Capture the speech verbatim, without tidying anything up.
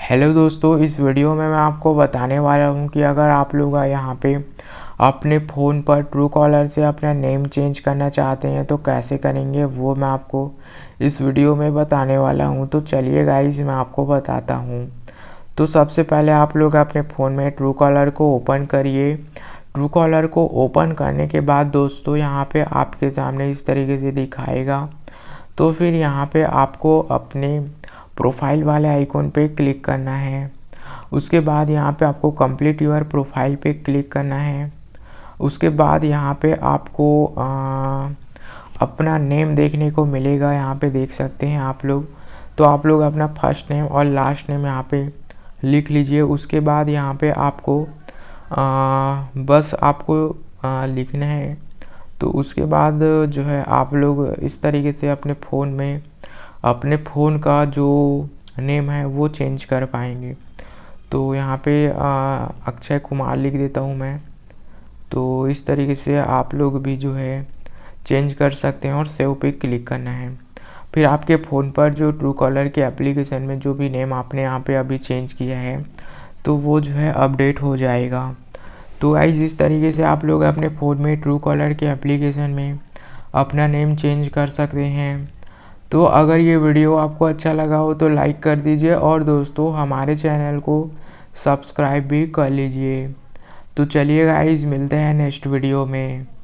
Hello दोस्तों, इस video में मैं आपको बताने वाला हूं कि अगर आप लोग यहाँ पे अपने फ़ोन पर ट्रू कॉलर से अपना नेम चेंज करना चाहते हैं तो कैसे करेंगे वो मैं आपको इस वीडियो में बताने वाला हूं। तो चलिए गाइस, मैं आपको बताता हूं। तो सबसे पहले आप लोग अपने फ़ोन में ट्रू कॉलर को ओपन करिए। ट्रू कॉलर को ओपन करने के बाद दोस्तों यहाँ पे आपके सामने इस तरीके से दिखाएगा। तो फिर यहाँ पे आपको अपने प्रोफाइल वाले आइकॉन पे क्लिक करना है। उसके बाद यहाँ पे आपको कंप्लीट योर प्रोफाइल पे क्लिक करना है। उसके बाद यहाँ पे आपको आ, अपना नेम देखने को मिलेगा। यहाँ पे देख सकते हैं आप लोग। तो आप लोग अपना फर्स्ट नेम और लास्ट नेम यहाँ पे लिख लीजिए। उसके बाद यहाँ पे आपको आ, बस आपको आ, लिखना है। तो उसके बाद जो है आप लोग इस तरीके से अपने फ़ोन में अपने फ़ोन का जो नेम है वो चेंज कर पाएंगे। तो यहाँ पे अक्षय कुमार लिख देता हूँ मैं। तो इस तरीके से आप लोग भी जो है चेंज कर सकते हैं और सेव पे क्लिक करना है। फिर आपके फ़ोन पर जो ट्रू कॉलर के एप्लीकेशन में जो भी नेम आपने यहाँ पे अभी चेंज किया है तो वो जो है अपडेट हो जाएगा। तो गाइस, इस तरीके से आप लोग अपने फ़ोन में ट्रू कॉलर के एप्लीकेशन में अपना नेम चेंज कर सकते हैं। तो अगर ये वीडियो आपको अच्छा लगा हो तो लाइक कर दीजिए और दोस्तों हमारे चैनल को सब्सक्राइब भी कर लीजिए। तो चलिए गाइस, मिलते हैं नेक्स्ट वीडियो में।